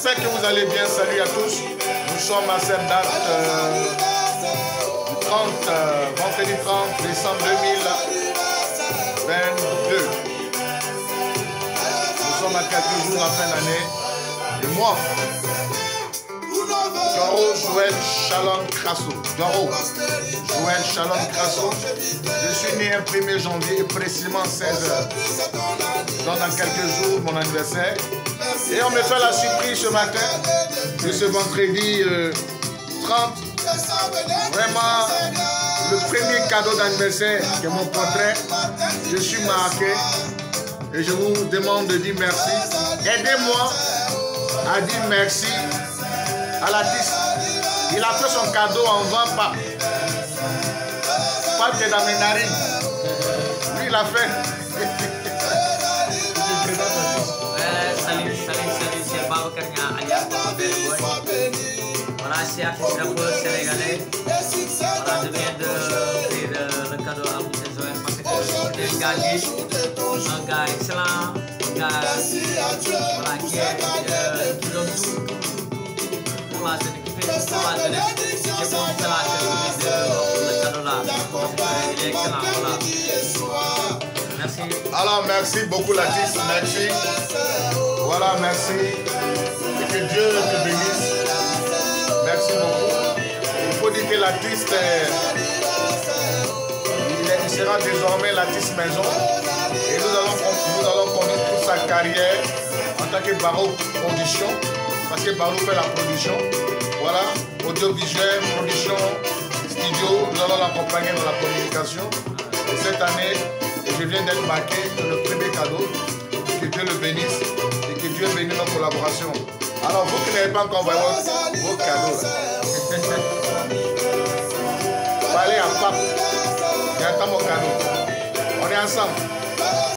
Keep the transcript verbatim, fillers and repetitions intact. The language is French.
J'espère que vous allez bien. Salut à tous. Nous sommes à cette date euh, du trente, euh, vendredi trente décembre deux mille vingt-deux. Nous sommes à quelques jours à la fin d'année. Et moi, Doro Joël Shalom Crasso. Doro Joël Shalom Crasso. Je suis né le premier janvier et précisément seize heures. Donc dans quelques jours, mon anniversaire. Et on me fait la surprise ce matin de ce vendredi euh, trente. Vraiment, le premier cadeau d'anniversaire qui est mon portrait. Je suis marqué et je vous demande de dire merci. Aidez-moi à dire merci à l'artiste. Il a fait son cadeau en vingt pas. Pas que dans mes narines. Lui, il a fait. Salut, salut, salut, c'est Babacar Nia alias Papa Belle Boy. Voilà, je suis artiste rappeur sénégalais. Voilà, je viens de faire le cadeau à Moussa Joël parce que c'est un gars libre, un gars excellent, un gars voilà, qui, est, euh, qui donne tout, tout, tout, tout pour la jeunesse, qui fait tout pour la jeunesse. C'est pour cela que je voulais de le cadeau là, parce qu'il est excellent, voilà. Merci. Alors, merci beaucoup l'artiste, merci. Voilà, merci. Et que Dieu te bénisse. Merci beaucoup. Il faut dire que l'artiste, il, il sera désormais l'artiste maison. Et nous allons, nous allons conduire toute sa carrière en tant que Barreau Production. Parce que Barreau fait la production. Voilà, audiovisuel, production, studio. Nous allons l'accompagner dans la communication. Et cette année, je viens d'être marqué dans le premier cadeau. Que Dieu le bénisse et que Dieu bénisse nos collaborations. Alors, vous qui n'avez pas encore envoyé vos cadeaux, allez à Pape. J'attends mon cadeau. On est ensemble.